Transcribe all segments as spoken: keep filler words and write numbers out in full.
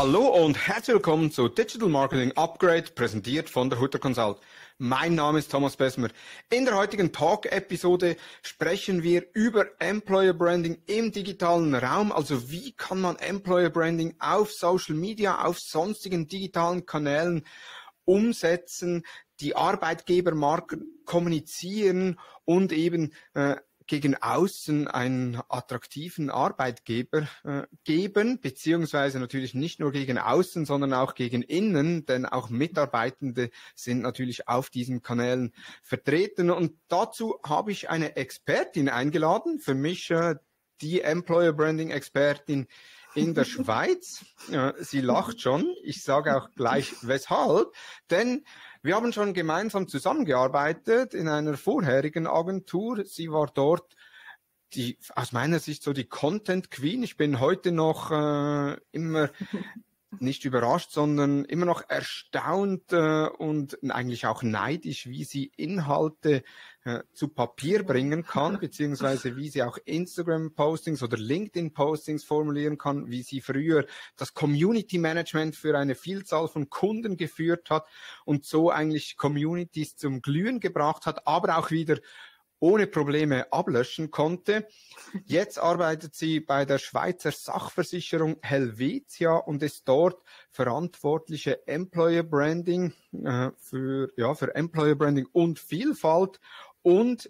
Hallo und herzlich willkommen zu Digital Marketing Upgrade, präsentiert von der Hutter Consult. Mein Name ist Thomas Besmer. In der heutigen Talk-Episode sprechen wir über Employer Branding im digitalen Raum. Also wie kann man Employer Branding auf Social Media, auf sonstigen digitalen Kanälen umsetzen, die Arbeitgebermarken kommunizieren und eben äh, gegen außen einen attraktiven Arbeitgeber äh, geben, beziehungsweise natürlich nicht nur gegen außen, sondern auch gegen innen, denn auch Mitarbeitende sind natürlich auf diesen Kanälen vertreten. Und dazu habe ich eine Expertin eingeladen, für mich äh, die Employer Branding Expertin in der Schweiz. Äh, sie lacht schon, ich sage auch gleich weshalb, denn wir haben schon gemeinsam zusammengearbeitet in einer vorherigen Agentur. Sie war dort die, aus meiner Sicht so die Content Queen. Ich bin heute noch äh, immer nicht überrascht, sondern immer noch erstaunt äh, und eigentlich auch neidisch, wie sie Inhalte äh, zu Papier bringen kann, beziehungsweise wie sie auch Instagram-Postings oder LinkedIn-Postings formulieren kann, wie sie früher das Community-Management für eine Vielzahl von Kunden geführt hat und so eigentlich Communities zum Glühen gebracht hat, aber auch wieder ohne Probleme ablöschen konnte. Jetzt arbeitet sie bei der Schweizer Sachversicherung Helvetia und ist dort verantwortliche Employer Branding äh, für ja für Employer Branding und Vielfalt und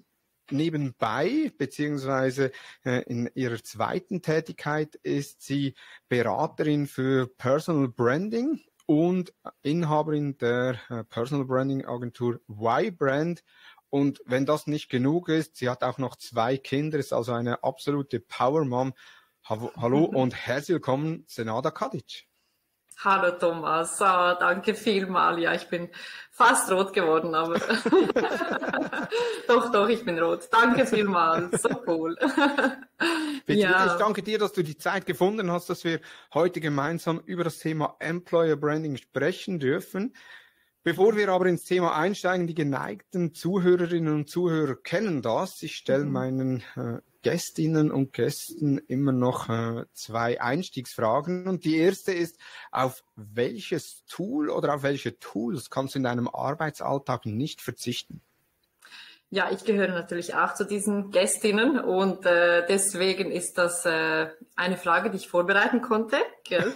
nebenbei beziehungsweise äh, in ihrer zweiten Tätigkeit ist sie Beraterin für Personal Branding und Inhaberin der äh, Personal Branding Agentur Y-Brand. Und wenn das nicht genug ist, sie hat auch noch zwei Kinder, ist also eine absolute Power-Mom. Hallo und herzlich willkommen, Senada Kadic. Hallo Thomas, oh, danke vielmals. Ja, ich bin fast rot geworden, aber doch, doch, ich bin rot. Danke vielmals, so cool. Bitte, ja. Ich danke dir, dass du die Zeit gefunden hast, dass wir heute gemeinsam über das Thema Employer Branding sprechen dürfen. Bevor wir aber ins Thema einsteigen, die geneigten Zuhörerinnen und Zuhörer kennen das. Ich stelle meinen äh, Gästinnen und Gästen immer noch äh, zwei Einstiegsfragen. Und die erste ist, auf welches Tool oder auf welche Tools kannst du in deinem Arbeitsalltag nicht verzichten? Ja, ich gehöre natürlich auch zu diesen Gästinnen und äh, deswegen ist das äh, eine Frage, die ich vorbereiten konnte. Gell?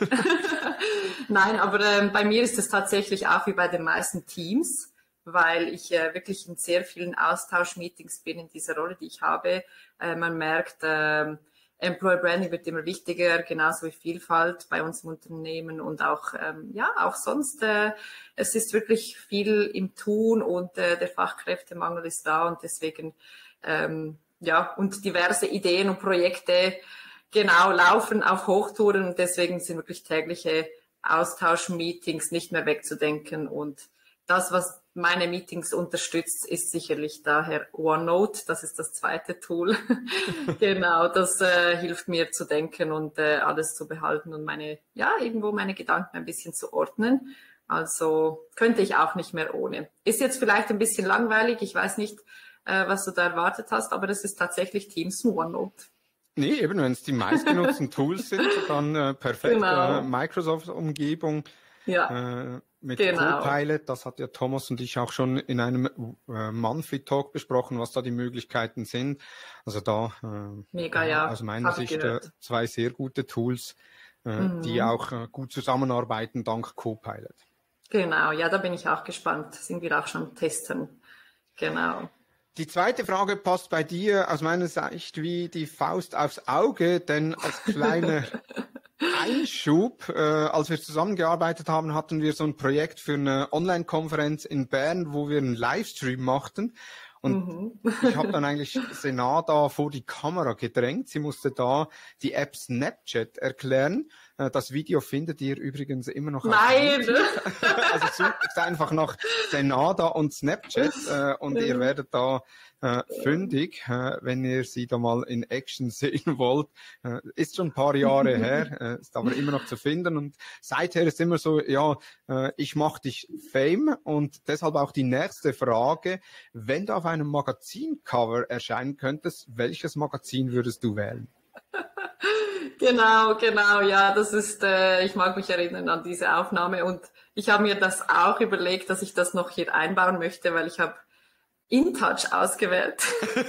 Nein, aber äh, bei mir ist es tatsächlich auch wie bei den meisten Teams, weil ich äh, wirklich in sehr vielen Austauschmeetings bin in dieser Rolle, die ich habe. Äh, man merkt, äh, Employer Branding wird immer wichtiger, genauso wie Vielfalt bei uns im Unternehmen und auch ähm, ja auch sonst. Äh, es ist wirklich viel im Tun und äh, der Fachkräftemangel ist da und deswegen ähm, ja und diverse Ideen und Projekte genau laufen auf Hochtouren und deswegen sind wirklich tägliche Austauschmeetings nicht mehr wegzudenken und das, was meine Meetings unterstützt, ist sicherlich daher OneNote. Das ist das zweite Tool. Genau, das äh, hilft mir zu denken und äh, alles zu behalten und meine, ja, irgendwo meine Gedanken ein bisschen zu ordnen. Also könnte ich auch nicht mehr ohne. Ist jetzt vielleicht ein bisschen langweilig. Ich weiß nicht, äh, was du da erwartet hast, aber das ist tatsächlich Teams und OneNote. Nee, eben, wenn es die meistgenutzten Tools sind, dann äh, perfekt. Genau. Äh, Microsoft-Umgebung. Ja. Äh, mit genau. Copilot, das hat ja Thomas und ich auch schon in einem äh, Monthly Talk besprochen, was da die Möglichkeiten sind. Also da äh, Mega, ja. aus meiner Sicht äh, zwei sehr gute Tools, äh, mhm. die auch äh, gut zusammenarbeiten dank Copilot. Genau, ja, da bin ich auch gespannt. Sind wir auch schon testen. Genau. Die zweite Frage passt bei dir aus meiner Sicht wie die Faust aufs Auge, denn als kleine Einschub, äh, als wir zusammengearbeitet haben, hatten wir so ein Projekt für eine Online-Konferenz in Bern, wo wir einen Livestream machten. Und mhm. ich habe dann eigentlich Senada vor die Kamera gedrängt. Sie musste da die App Snapchat erklären. Das Video findet ihr übrigens immer noch. Nein! Also sucht einfach nach Senada und Snapchat äh, und mhm. ihr werdet da äh, fündig, äh, wenn ihr sie da mal in Action sehen wollt. Äh, ist schon ein paar Jahre her, äh, ist aber immer noch zu finden. Und seither ist immer so, ja, äh, ich mach dich Fame. Und deshalb auch die nächste Frage. Wenn du auf einem Magazincover erscheinen könntest, welches Magazin würdest du wählen? Genau, genau, ja, das ist, äh, ich mag mich erinnern an diese Aufnahme und ich habe mir das auch überlegt, dass ich das noch hier einbauen möchte, weil ich habe InTouch ausgewählt.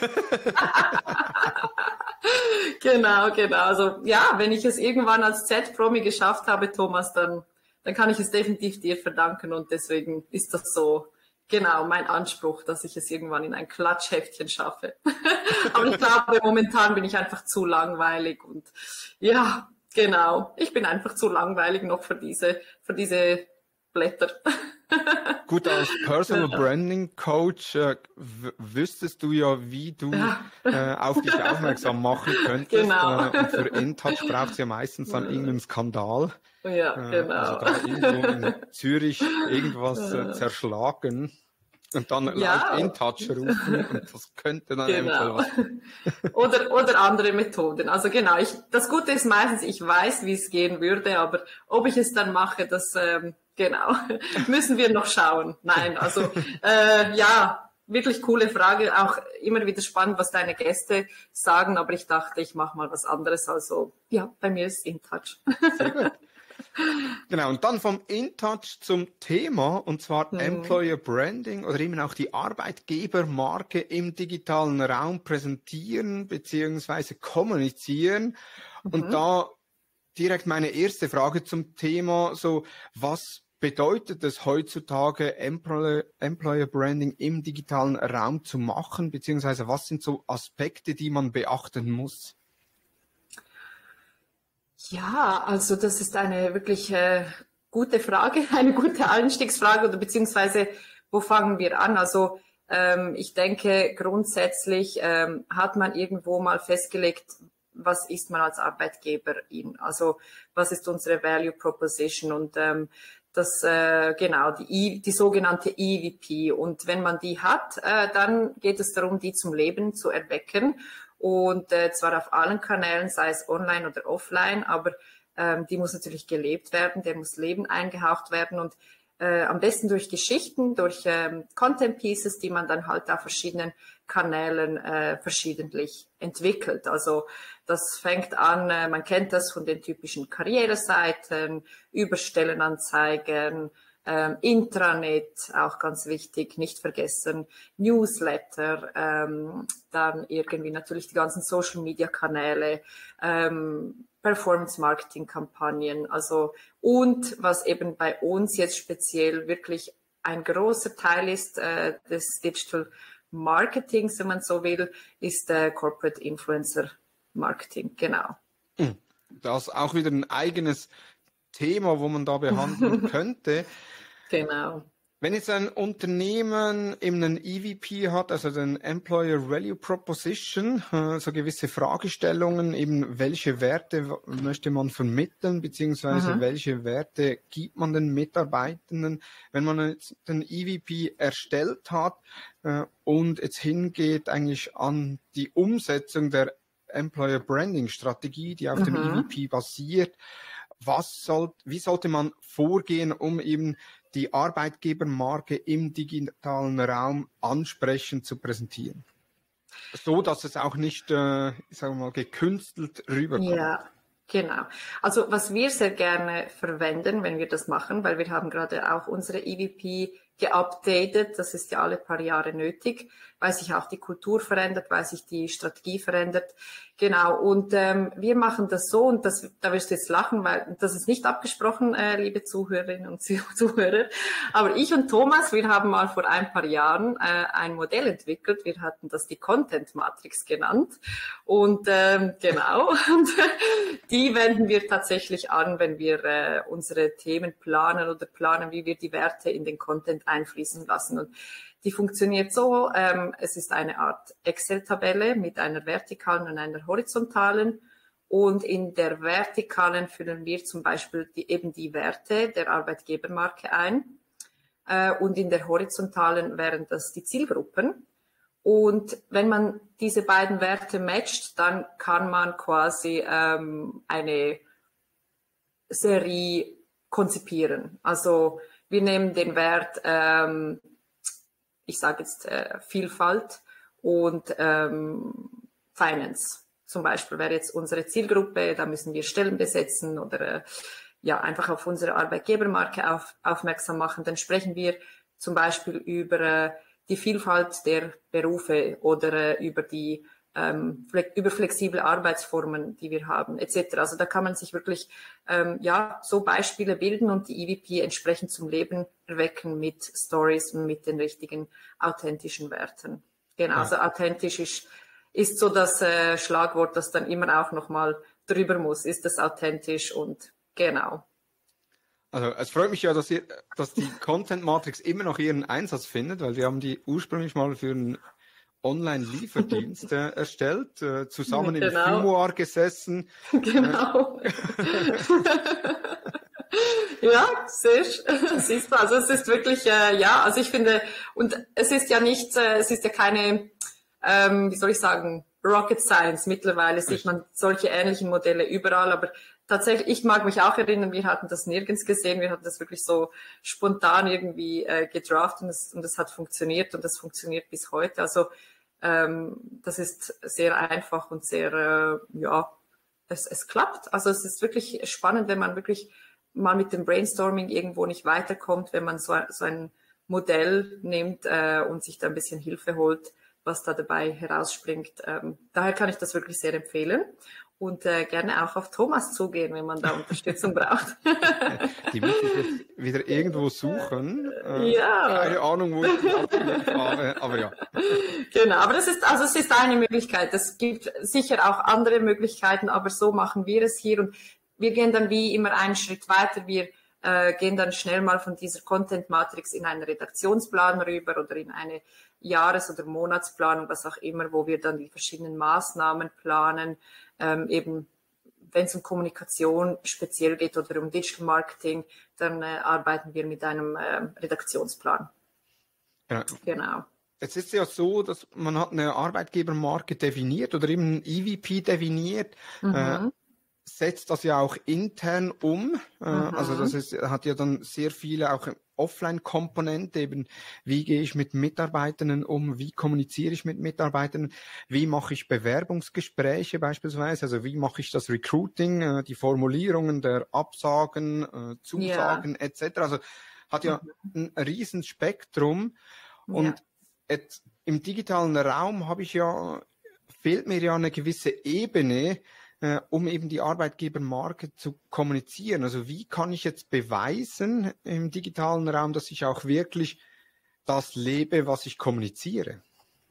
Genau, genau. Also ja, wenn ich es irgendwann als Z-Promi geschafft habe, Thomas, dann, dann kann ich es definitiv dir verdanken und deswegen ist das so genau mein Anspruch, dass ich es irgendwann in ein Klatschheftchen schaffe. Aber ich glaube, momentan bin ich einfach zu langweilig und ja, genau. Ich bin einfach zu langweilig noch für diese, für diese Blätter. Gut, als Personal Branding Coach äh, wüsstest du ja, wie du Ja. äh, auf dich aufmerksam machen könntest. Genau. Äh, und für InTouch braucht es ja meistens dann irgendeinen Skandal. Ja, Äh, genau. also da irgendwo in Zürich irgendwas äh, zerschlagen und dann Ja. laut InTouch rufen und das könnte dann eventuell Genau. was. Oder, oder andere Methoden. Also genau, ich, das Gute ist meistens, ich weiß, wie es gehen würde, aber ob ich es dann mache, das, ähm, genau, müssen wir noch schauen. Nein, also äh, ja, wirklich coole Frage. Auch immer wieder spannend, was deine Gäste sagen, aber ich dachte, ich mache mal was anderes. Also ja, bei mir ist InTouch. Sehr gut. Genau, und dann vom InTouch zum Thema, und zwar Mhm. Employer Branding oder eben auch die Arbeitgebermarke im digitalen Raum präsentieren beziehungsweise kommunizieren. Mhm. Und da direkt meine erste Frage zum Thema, so was bedeutet es heutzutage, Employer, Employer Branding im digitalen Raum zu machen, beziehungsweise was sind so Aspekte, die man beachten muss? Ja, also das ist eine wirklich äh, gute Frage, eine gute Einstiegsfrage oder beziehungsweise wo fangen wir an? Also ähm, ich denke grundsätzlich ähm, hat man irgendwo mal festgelegt, was ist man als Arbeitgeberin? Also was ist unsere Value Proposition? Und ähm, das äh, genau die I, die sogenannte E V P. Und wenn man die hat, äh, dann geht es darum, die zum Leben zu erwecken. Und äh, zwar auf allen Kanälen, sei es online oder offline, aber ähm, die muss natürlich gelebt werden, der muss Leben eingehaucht werden und äh, am besten durch Geschichten, durch ähm, Content Pieces, die man dann halt auf verschiedenen Kanälen äh, verschiedentlich entwickelt. Also das fängt an, äh, man kennt das von den typischen Karriereseiten, über Stellenanzeigen, Ähm, Intranet, auch ganz wichtig, nicht vergessen, Newsletter, ähm, dann irgendwie natürlich die ganzen Social-Media-Kanäle, ähm, Performance-Marketing-Kampagnen, also und was eben bei uns jetzt speziell wirklich ein großer Teil ist äh, des Digital Marketings, wenn man so will, ist äh, Corporate Influencer Marketing, genau. Das ist auch wieder ein eigenes Thema, wo man da behandeln könnte. Genau. Wenn jetzt ein Unternehmen eben einen E V P hat, also den Employer Value Proposition, so gewisse Fragestellungen, eben welche Werte möchte man vermitteln, beziehungsweise mhm. welche Werte gibt man den Mitarbeitenden, wenn man jetzt den E V P erstellt hat und jetzt hingeht eigentlich an die Umsetzung der Employer Branding Strategie, die auf mhm. dem E V P basiert, was soll, wie sollte man vorgehen, um eben die Arbeitgebermarke im digitalen Raum ansprechend zu präsentieren? So, dass es auch nicht, äh, ich sage mal, gekünstelt rüberkommt. Ja, genau. Also was wir sehr gerne verwenden, wenn wir das machen, weil wir haben gerade auch unsere E V P geupdatet, das ist ja alle paar Jahre nötig, weil sich auch die Kultur verändert, weil sich die Strategie verändert. Genau, und ähm, wir machen das so, und das, da wirst du jetzt lachen, weil das ist nicht abgesprochen, äh, liebe Zuhörerinnen und Zuhörer, aber ich und Thomas, wir haben mal vor ein paar Jahren äh, ein Modell entwickelt, wir hatten das die Content Matrix genannt und ähm, genau, und die wenden wir tatsächlich an, wenn wir äh, unsere Themen planen oder planen, wie wir die Werte in den Content einfließen lassen. Und die funktioniert so, ähm, es ist eine Art Excel-Tabelle mit einer vertikalen und einer horizontalen. Und in der vertikalen füllen wir zum Beispiel die, eben die Werte der Arbeitgebermarke ein. Äh, und in der horizontalen wären das die Zielgruppen. Und wenn man diese beiden Werte matcht, dann kann man quasi ähm, eine Serie konzipieren. Also wir nehmen den Wert, ähm, ich sage jetzt äh, Vielfalt und ähm, Finance zum Beispiel wäre jetzt unsere Zielgruppe, da müssen wir Stellen besetzen oder äh, ja einfach auf unsere Arbeitgebermarke auf, aufmerksam machen. Dann sprechen wir zum Beispiel über äh, die Vielfalt der Berufe oder äh, über die ähm, über flexible Arbeitsformen, die wir haben, et cetera. Also da kann man sich wirklich ähm, ja so Beispiele bilden und die E V P entsprechend zum Leben erwecken mit Stories und mit den richtigen authentischen Werten. Genau, ja. Also authentisch ist, ist so das äh, Schlagwort, das dann immer auch nochmal drüber muss. Ist das authentisch und genau. Also es freut mich ja, dass, ihr, dass die Content Matrix immer noch ihren Einsatz findet, weil wir haben die ursprünglich mal für einen Online-Lieferdienst äh, erstellt, äh, zusammen genau. im Fumoir gesessen. Genau. Ja, sehr, siehst du, also es ist wirklich, äh, ja, also ich finde, und es ist ja nicht, äh, es ist ja keine, ähm, wie soll ich sagen, Rocket Science. Mittlerweile sieht man solche ähnlichen Modelle überall, aber tatsächlich, ich mag mich auch erinnern, wir hatten das nirgends gesehen, wir hatten das wirklich so spontan irgendwie äh, gedraftet und es, und es hat funktioniert und es funktioniert bis heute. Also ähm, das ist sehr einfach und sehr, äh, ja, es, es klappt. Also es ist wirklich spannend, wenn man wirklich mal mit dem Brainstorming irgendwo nicht weiterkommt, wenn man so, so ein Modell nimmt äh, und sich da ein bisschen Hilfe holt, was da dabei herausspringt. Ähm, daher kann ich das wirklich sehr empfehlen. Und äh, gerne auch auf Thomas zugehen, wenn man da Unterstützung braucht. Die muss ich jetzt wieder irgendwo suchen. Äh, ja. Keine Ahnung, wo ich die habe, aber ja. Genau, aber das ist, also es ist eine Möglichkeit. Es gibt sicher auch andere Möglichkeiten, aber so machen wir es hier. Und wir gehen dann wie immer einen Schritt weiter. Wir äh, gehen dann schnell mal von dieser Content Matrix in einen Redaktionsplan rüber oder in eine Jahres- oder Monatsplanung, was auch immer, wo wir dann die verschiedenen Maßnahmen planen. Ähm, eben, wenn es um Kommunikation speziell geht oder um Digital Marketing, dann äh, arbeiten wir mit einem äh, Redaktionsplan. Ja. Genau. Es ist ja so, dass man hat eine Arbeitgebermarke definiert oder eben ein E V P definiert, mhm. äh, setzt das ja auch intern um. Äh, mhm. Also das ist, hat ja dann sehr viele auch Offline-Komponente, eben wie gehe ich mit Mitarbeitenden um, wie kommuniziere ich mit Mitarbeitenden, wie mache ich Bewerbungsgespräche beispielsweise, also wie mache ich das Recruiting, äh, die Formulierungen der Absagen, äh, Zusagen ja. et cetera. Also hat ja mhm. ein riesen Spektrum und ja. et, im digitalen Raum habe ich ja, fehlt mir ja eine gewisse Ebene, Uh, um eben die Arbeitgebermarke zu kommunizieren. Also wie kann ich jetzt beweisen im digitalen Raum, dass ich auch wirklich das lebe, was ich kommuniziere?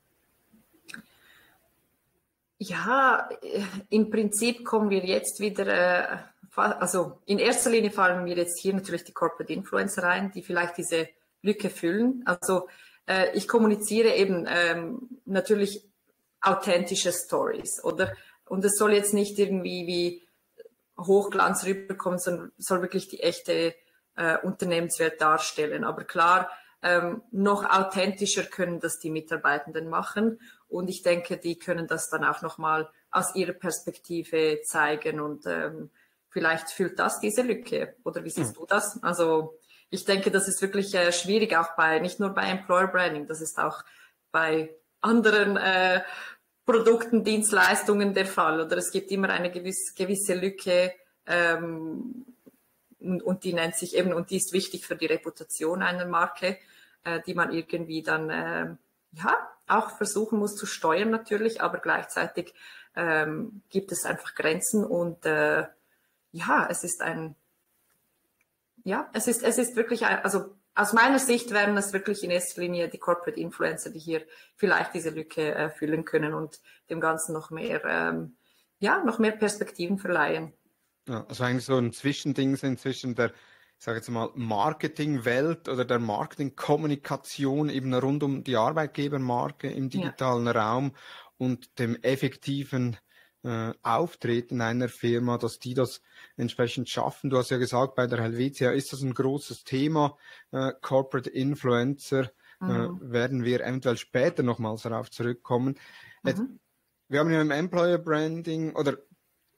Ja, im Prinzip kommen wir jetzt wieder, äh, also in erster Linie fallen mir jetzt hier natürlich die Corporate Influencer rein, die vielleicht diese Lücke füllen. Also äh, ich kommuniziere eben ähm, natürlich authentische Stories, oder? Und es soll jetzt nicht irgendwie wie Hochglanz rüberkommen, sondern soll wirklich die echte äh, Unternehmenswelt darstellen. Aber klar, ähm, noch authentischer können das die Mitarbeitenden machen. Und ich denke, die können das dann auch nochmal aus ihrer Perspektive zeigen. Und ähm, vielleicht füllt das diese Lücke. Oder wie siehst mhm. du das? Also ich denke, das ist wirklich äh, schwierig, auch bei, nicht nur bei Employer Branding, das ist auch bei anderen äh, Produkten, Dienstleistungen der Fall, oder es gibt immer eine gewisse, gewisse Lücke ähm, und, und die nennt sich eben, und die ist wichtig für die Reputation einer Marke, äh, die man irgendwie dann äh, ja auch versuchen muss zu steuern natürlich, aber gleichzeitig ähm, gibt es einfach Grenzen und äh, ja, es ist ein, ja, es ist, es ist wirklich ein, also aus meiner Sicht wären es wirklich in erster Linie die Corporate Influencer, die hier vielleicht diese Lücke äh, füllen können und dem Ganzen noch mehr, ähm, ja, noch mehr Perspektiven verleihen. Ja, also eigentlich so ein Zwischending sind zwischen der, ich sage jetzt mal, Marketingwelt oder der Marketingkommunikation eben rund um die Arbeitgebermarke im digitalen ja. Raum und dem effektiven äh, Auftreten einer Firma, dass die das entsprechend schaffen. Du hast ja gesagt, bei der Helvetia ist das ein großes Thema, äh, Corporate Influencer, mhm. äh, werden wir eventuell später nochmals darauf zurückkommen. Mhm. Jetzt, wir haben ja im Employer Branding oder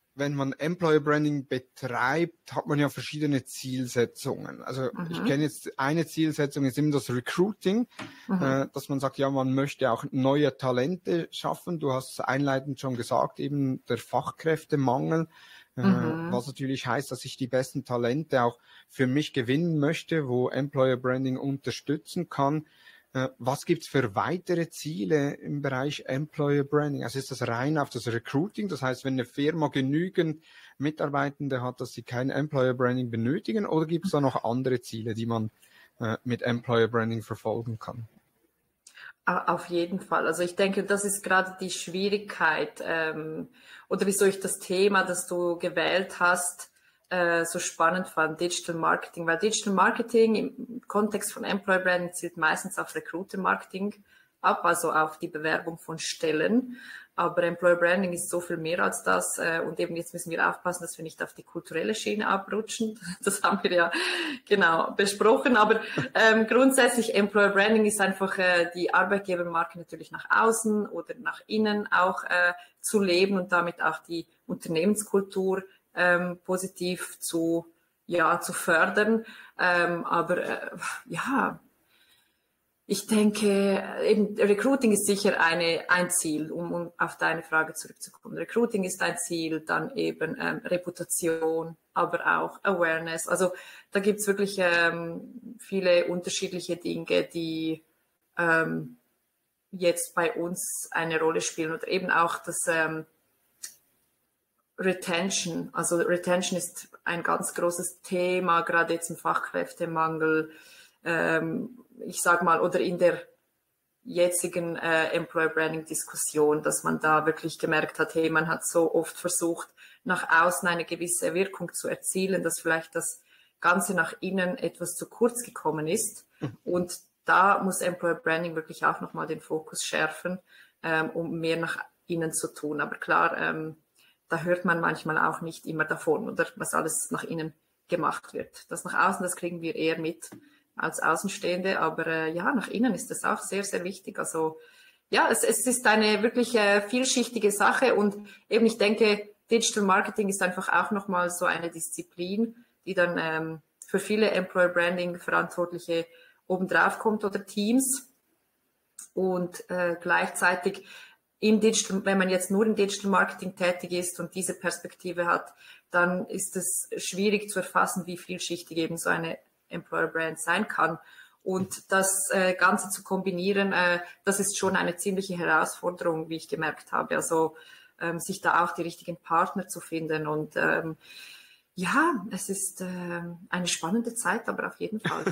wenn man Employer Branding betreibt, hat man ja verschiedene Zielsetzungen. Also mhm. ich kenne jetzt, eine Zielsetzung ist immer das Recruiting, mhm. äh, dass man sagt, ja, man möchte auch neue Talente schaffen. Du hast es einleitend schon gesagt, eben der Fachkräftemangel, äh, mhm. was natürlich heißt, dass ich die besten Talente auch für mich gewinnen möchte, wo Employer Branding unterstützen kann. Was gibt's für weitere Ziele im Bereich Employer Branding? Also ist das rein auf das Recruiting? Das heißt, wenn eine Firma genügend Mitarbeitende hat, dass sie kein Employer Branding benötigen, oder gibt es da noch andere Ziele, die man äh, mit Employer Branding verfolgen kann? Auf jeden Fall. Also ich denke, das ist gerade die Schwierigkeit ähm, oder wieso ich das Thema, das du gewählt hast, so spannend fand, Digital Marketing, weil Digital Marketing im Kontext von Employer Branding zielt meistens auf Recruiter Marketing ab, also auf die Bewerbung von Stellen. Aber Employer Branding ist so viel mehr als das, und eben jetzt müssen wir aufpassen, dass wir nicht auf die kulturelle Schiene abrutschen. Das haben wir ja genau besprochen. Aber ähm, grundsätzlich Employer Branding ist einfach äh, die Arbeitgebermarke natürlich nach außen oder nach innen auch äh, zu leben und damit auch die Unternehmenskultur Ähm, positiv zu, ja, zu fördern. Ähm, aber äh, ja, ich denke, eben Recruiting ist sicher eine, ein Ziel, um, um auf deine Frage zurückzukommen. Recruiting ist ein Ziel, dann eben ähm, Reputation, aber auch Awareness. Also da gibt's wirklich ähm, viele unterschiedliche Dinge, die ähm, jetzt bei uns eine Rolle spielen. Oder eben auch das ähm, Retention, also Retention ist ein ganz großes Thema, gerade jetzt im Fachkräftemangel, ähm, ich sag mal, oder in der jetzigen äh, Employer Branding Diskussion, dass man da wirklich gemerkt hat, hey, man hat so oft versucht, nach außen eine gewisse Wirkung zu erzielen, dass vielleicht das Ganze nach innen etwas zu kurz gekommen ist. Mhm. Und da muss Employer Branding wirklich auch nochmal den Fokus schärfen, ähm, um mehr nach innen zu tun. Aber klar, ähm, da hört man manchmal auch nicht immer davon, oder was alles nach innen gemacht wird. Das nach außen, das kriegen wir eher mit als Außenstehende, aber äh, ja, nach innen ist das auch sehr, sehr wichtig. Also ja, es, es ist eine wirklich äh, vielschichtige Sache, und eben ich denke, Digital Marketing ist einfach auch nochmal so eine Disziplin, die dann ähm, für viele Employer Branding Verantwortliche obendrauf kommt oder Teams, und äh, gleichzeitig im Digital, wenn man jetzt nur im Digital Marketing tätig ist und diese Perspektive hat, dann ist es schwierig zu erfassen, wie vielschichtig eben so eine Employer Brand sein kann. Und das äh, Ganze zu kombinieren, äh, das ist schon eine ziemliche Herausforderung, wie ich gemerkt habe. Also ähm, sich da auch die richtigen Partner zu finden. Und ähm, ja, es ist äh, eine spannende Zeit, aber auf jeden Fall.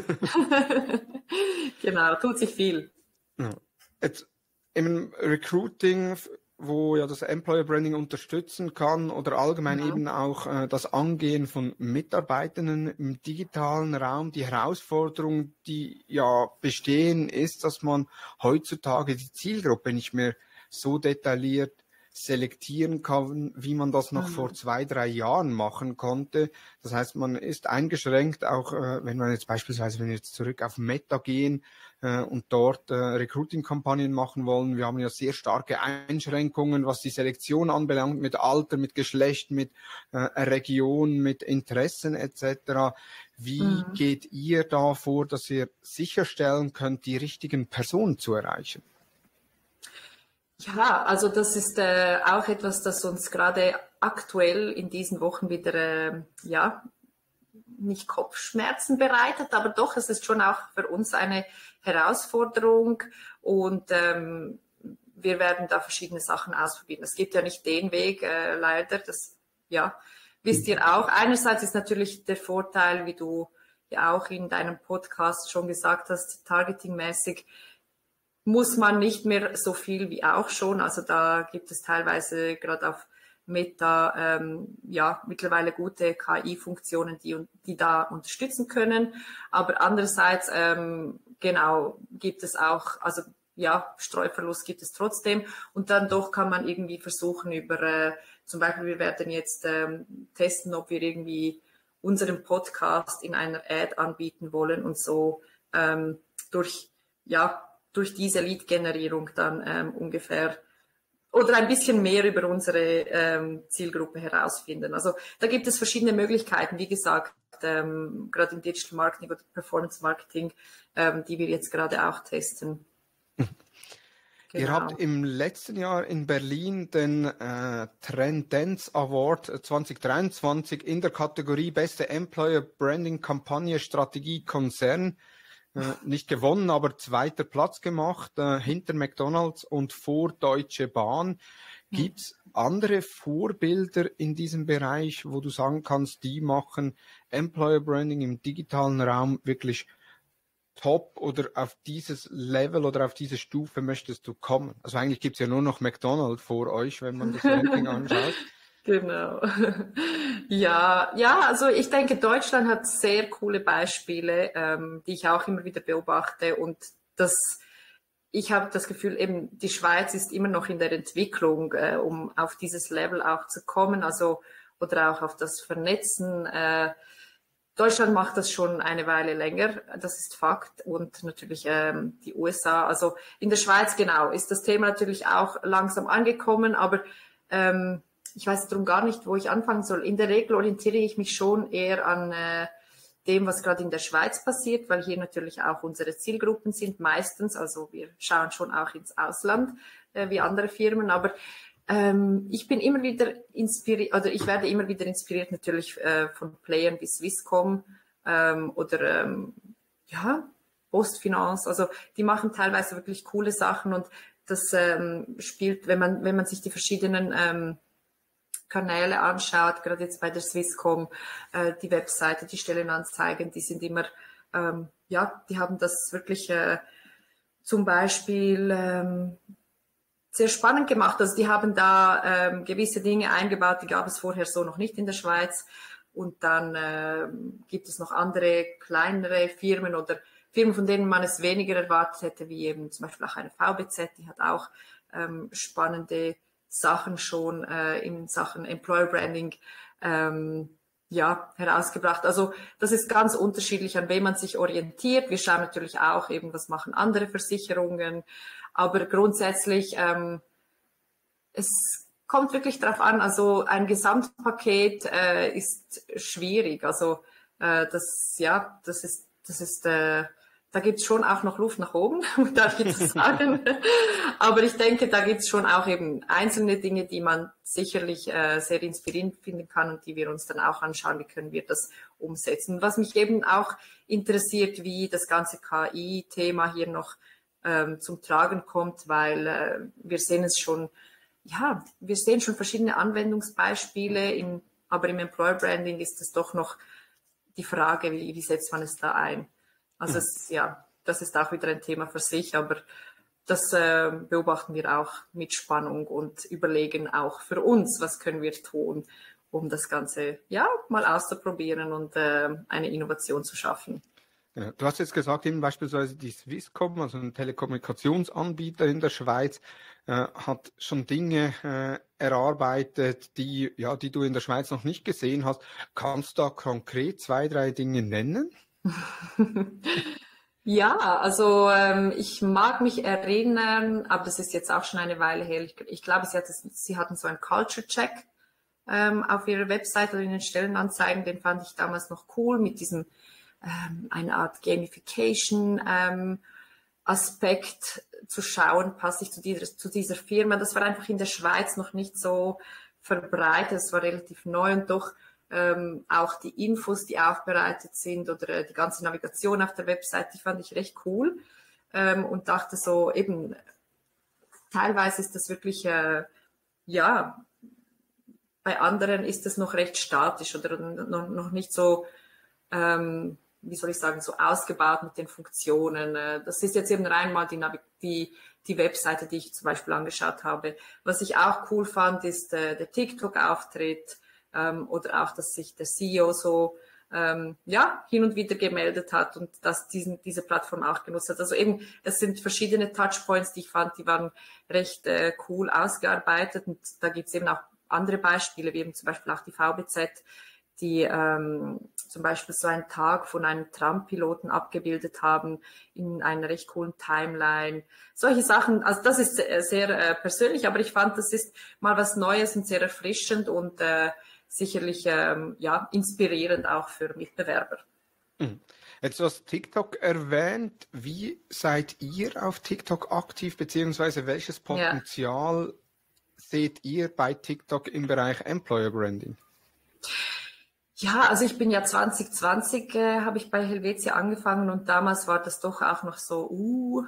Genau, tut sich viel. Ja. Jetzt im Recruiting, wo ja das Employer Branding unterstützen kann, oder allgemein mhm. eben auch äh, das Angehen von Mitarbeitenden im digitalen Raum, die Herausforderung, die ja bestehen, ist, dass man heutzutage die Zielgruppe nicht mehr so detailliert selektieren kann, wie man das noch mhm. vor zwei, drei Jahren machen konnte. Das heißt, man ist eingeschränkt, auch äh, wenn man jetzt beispielsweise, wenn wir jetzt zurück auf Meta gehen äh, und dort äh, Recruiting-Kampagnen machen wollen. Wir haben ja sehr starke Einschränkungen, was die Selektion anbelangt, mit Alter, mit Geschlecht, mit äh, Region, mit Interessen et cetera. Wie mhm. geht ihr da vor, dass ihr sicherstellen könnt, die richtigen Personen zu erreichen? Ja, also das ist äh, auch etwas, das uns gerade aktuell in diesen Wochen wieder, äh, ja, nicht Kopfschmerzen bereitet, aber doch, es ist schon auch für uns eine Herausforderung, und ähm, wir werden da verschiedene Sachen ausprobieren. Es gibt ja nicht den Weg, äh, leider, das, ja, wisst ihr auch. Einerseits ist natürlich der Vorteil, wie du ja auch in deinem Podcast schon gesagt hast, targetingmäßig, muss man nicht mehr so viel wie auch schon. Also da gibt es teilweise gerade auf Meta ähm, ja mittlerweile gute K I-Funktionen, die die da unterstützen können. Aber andererseits ähm, genau gibt es auch, also ja, Streuverlust gibt es trotzdem. Und dann doch kann man irgendwie versuchen über, äh, zum Beispiel wir werden jetzt ähm, testen, ob wir irgendwie unseren Podcast in einer Ad anbieten wollen und so ähm, durch ja durch diese Lead-Generierung dann ähm, ungefähr oder ein bisschen mehr über unsere ähm, Zielgruppe herausfinden. Also da gibt es verschiedene Möglichkeiten, wie gesagt, ähm, gerade im Digital Marketing oder Performance Marketing, ähm, die wir jetzt gerade auch testen. Genau. Ihr habt im letzten Jahr in Berlin den äh, Trendance Award zwanzig dreiundzwanzig in der Kategorie Beste Employer Branding Kampagne Strategie Konzern äh, nicht gewonnen, aber zweiter Platz gemacht, äh, hinter McDonald's und vor Deutsche Bahn. Gibt's andere Vorbilder in diesem Bereich, wo du sagen kannst, die machen Employer Branding im digitalen Raum wirklich top, oder auf dieses Level oder auf diese Stufe möchtest du kommen? Also eigentlich gibt es ja nur noch McDonald's vor euch, wenn man das Ranking anschaut. Genau. Ja, ja, also ich denke, Deutschland hat sehr coole Beispiele, ähm, die ich auch immer wieder beobachte, und das, ich habe das Gefühl, eben die Schweiz ist immer noch in der Entwicklung, äh, um auf dieses Level auch zu kommen, also oder auch auf das Vernetzen. Äh, Deutschland macht das schon eine Weile länger, das ist Fakt, und natürlich ähm, die U S A. Also in der Schweiz, genau, ist das Thema natürlich auch langsam angekommen, aber ähm, ich weiß darum gar nicht, wo ich anfangen soll. In der Regel orientiere ich mich schon eher an äh, dem, was gerade in der Schweiz passiert, weil hier natürlich auch unsere Zielgruppen sind meistens. Also wir schauen schon auch ins Ausland äh, wie andere Firmen, aber Ähm, ich bin immer wieder inspiriert, oder ich werde immer wieder inspiriert natürlich äh, von Playern wie Swisscom ähm, oder ähm, ja, PostFinance. Also die machen teilweise wirklich coole Sachen, und das ähm, spielt, wenn man wenn man sich die verschiedenen ähm, Kanäle anschaut, gerade jetzt bei der Swisscom, äh, die Webseite, die Stellenanzeigen, die sind immer, ähm, ja, die haben das wirklich äh, zum Beispiel ähm, sehr spannend gemacht. Also die haben da ähm, gewisse Dinge eingebaut, die gab es vorher so noch nicht in der Schweiz. Und dann ähm, gibt es noch andere kleinere Firmen oder Firmen, von denen man es weniger erwartet hätte, wie eben zum Beispiel auch eine V B Z, die hat auch ähm, spannende Sachen schon äh, in Sachen Employer Branding ähm, ja, herausgebracht. Also das ist ganz unterschiedlich, an wem man sich orientiert. Wir schauen natürlich auch eben, was machen andere Versicherungen. Aber grundsätzlich, ähm, es kommt wirklich darauf an, also ein Gesamtpaket äh, ist schwierig. Also äh, das, ja, das ist, das ist, äh, da gibt es schon auch noch Luft nach oben, darf ich das sagen. Aber ich denke, da gibt es schon auch eben einzelne Dinge, die man sicherlich äh, sehr inspirierend finden kann und die wir uns dann auch anschauen, wie können wir das umsetzen. Was mich eben auch interessiert, wie das ganze K I-Thema hier noch ähm, zum Tragen kommt, weil äh, wir sehen es schon, ja, wir sehen schon verschiedene Anwendungsbeispiele, in, aber im Employer Branding ist es doch noch die Frage, wie, wie setzt man es da ein? Also mhm. es, ja, das ist auch wieder ein Thema für sich, aber das äh, beobachten wir auch mit Spannung und überlegen auch für uns, was können wir tun, um das Ganze ja mal auszuprobieren und äh, eine Innovation zu schaffen. Ja, du hast jetzt gesagt, eben beispielsweise die Swisscom, also ein Telekommunikationsanbieter in der Schweiz, äh, hat schon Dinge äh, erarbeitet, die, ja, die du in der Schweiz noch nicht gesehen hast. Kannst du da konkret zwei, drei Dinge nennen? Ja, also ähm, ich mag mich erinnern, aber das ist jetzt auch schon eine Weile her. Ich, ich glaube, sie, hat das, sie hatten so einen Culture Check ähm, auf ihrer Website oder in den Stellenanzeigen. Den fand ich damals noch cool mit diesem ähm, eine Art Gamification ähm, Aspekt zu schauen, passe ich zu dieser, zu dieser Firma. Das war einfach in der Schweiz noch nicht so verbreitet. Es war relativ neu, und doch ähm, auch die Infos, die aufbereitet sind, oder äh, die ganze Navigation auf der Website, die fand ich recht cool, ähm, und dachte so eben, teilweise ist das wirklich, äh, ja, bei anderen ist das noch recht statisch oder noch, noch nicht so, ähm, wie soll ich sagen, so ausgebaut mit den Funktionen. Das ist jetzt eben rein mal die, die, die Webseite, die ich zum Beispiel angeschaut habe. Was ich auch cool fand, ist äh, der TikTok-Auftritt ähm, oder auch, dass sich der C E O so ähm, ja, hin und wieder gemeldet hat und dass diesen, diese Plattform auch genutzt hat. Also eben, es sind verschiedene Touchpoints, die ich fand, die waren recht äh, cool ausgearbeitet, und da gibt es eben auch andere Beispiele, wie eben zum Beispiel auch die V B Z, die ähm, zum Beispiel so einen Tag von einem Trump-Piloten abgebildet haben in einer recht coolen Timeline. Solche Sachen, also das ist sehr, sehr äh, persönlich, aber ich fand, das ist mal was Neues und sehr erfrischend und äh, sicherlich ähm, ja, inspirierend auch für Mitbewerber. Mhm. Jetzt hast du TikTok erwähnt. Wie seid ihr auf TikTok aktiv, beziehungsweise welches Potenzial ja. seht ihr bei TikTok im Bereich Employer Branding? Ja, also ich bin ja zwanzig zwanzig, äh, habe ich bei Helvetia angefangen und damals war das doch auch noch so, uh,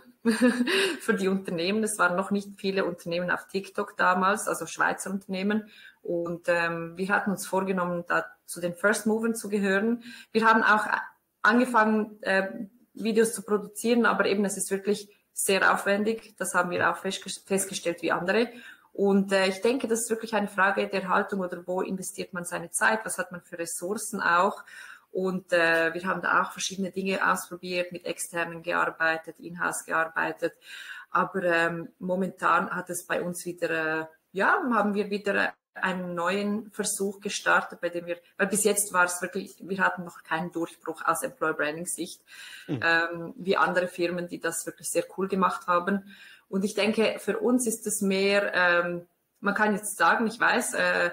für die Unternehmen. Es waren noch nicht viele Unternehmen auf TikTok damals, also Schweizer Unternehmen. Und ähm, wir hatten uns vorgenommen, da zu den First Movern zu gehören. Wir haben auch angefangen, äh, Videos zu produzieren, aber eben es ist wirklich sehr aufwendig. Das haben wir auch festgestellt wie andere. Und äh, ich denke, das ist wirklich eine Frage der Haltung oder wo investiert man seine Zeit, was hat man für Ressourcen auch. Und äh, wir haben da auch verschiedene Dinge ausprobiert, mit externen gearbeitet, in-house gearbeitet. Aber ähm, momentan hat es bei uns wieder, äh, ja, haben wir wieder einen neuen Versuch gestartet, bei dem wir, weil bis jetzt war es wirklich, wir hatten noch keinen Durchbruch aus Employer Branding Sicht, mhm. ähm, wie andere Firmen, die das wirklich sehr cool gemacht haben. Und ich denke, für uns ist es mehr, ähm, man kann jetzt sagen, ich weiß, äh,